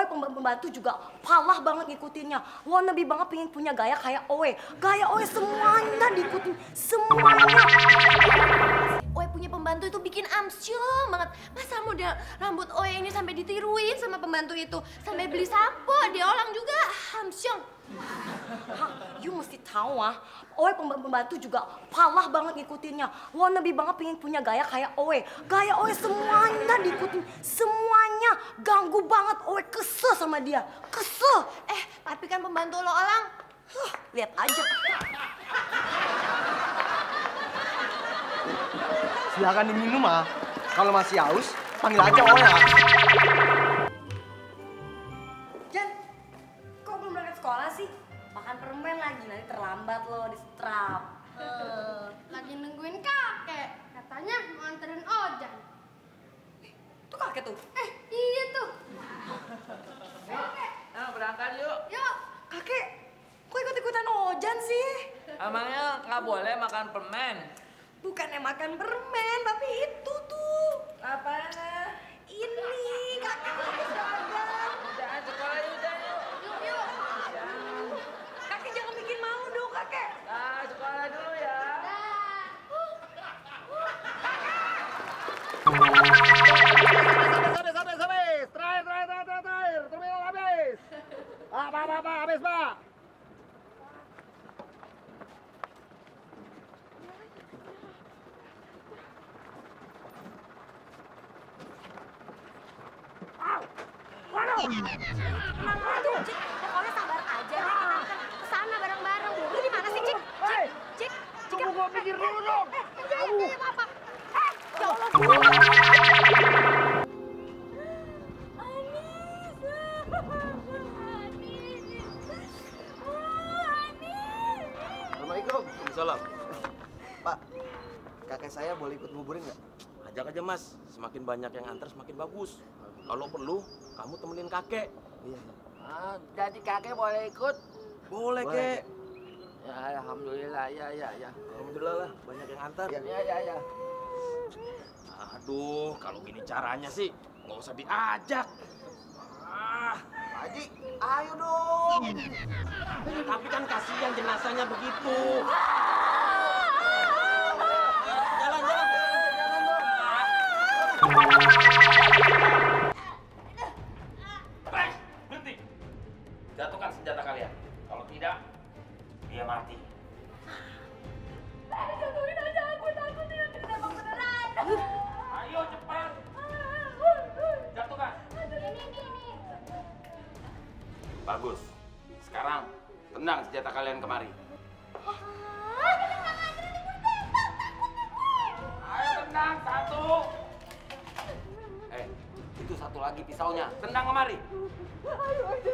Oe pembantu juga palah banget ngikutinnya. Wannabe banget pengen punya gaya kayak Oe. Gaya Oe semuanya diikutin, semuanya. Oe punya pembantu itu bikin amsyong banget. Masa model rambut Oe ini sampai ditiruin sama pembantu itu. Sampai beli sampo, diolang juga. Amsyong. You mesti tahu Oe pembantu juga palah banget ngikutinnya. Wannabe banget pengen punya gaya kayak Oe. Gaya Oe semuanya diikutin, semuanya. Ganggu banget, Oe kesel sama dia. Kesel. Tapi kan pembantu lo orang. Lihat aja. Silakan diminum Kalau masih haus, panggil aja Oe Jan, kok belum berangkat sekolah sih? Makan permen lagi, nanti terlambat lo di strap. Lagi nungguin kakek. Katanya mau anterin Ojan. Tuh kakek tuh. Iya tuh. Nah, berangkat yuk. Yuk. Kakek, kok ikut-ikutan Ojan sih? Emangnya nggak boleh makan permen? Bukannya makan permen, tapi itu tuh. Apaan? Ini, kakek pakai seragam. Udah, sekolah yuk, udah yuk. Yuk. Kakek jangan bikin malu dong, kakek. Nah, sekolah dulu ya. Habis. Terakhir. Terminal habis. Pak, habis, Pak. Tenang aja, Cik. Pokoknya sabar aja. Kita akan kesana bareng-bareng. Lu di mana sih, Cik? Cik. Tunggu gua pikir dulu dong. Jangan apa. Ya Allah, Assalamualaikum. Salam. Pak, kakek saya boleh ikut nguburin nggak? Ajak aja mas, semakin banyak yang antar semakin bagus. Kalau perlu, kamu temenin kakek. Iya. Jadi kakek boleh ikut? Boleh, Boleh, kek. Ya, alhamdulillah, ya. Alhamdulillah lah, banyak yang antar. Ya. Aduh, kalau gini caranya sih, nggak usah diajak. Pak Haji, ayo dong. Tapi kan kasihan jenazahnya begitu. Jalan dong. Berhenti. Jatuhkan senjata kalian. Kalau tidak, dia mati. Jatuhin aja aku takut dia ditembak beneran. Ayo cepat. Jatuhkan. Ini. Bagus. Sekarang tendang senjata kalian kemari. Ayo tendang satu. Itu satu lagi pisaunya. Tendang kemari. Ayo aja.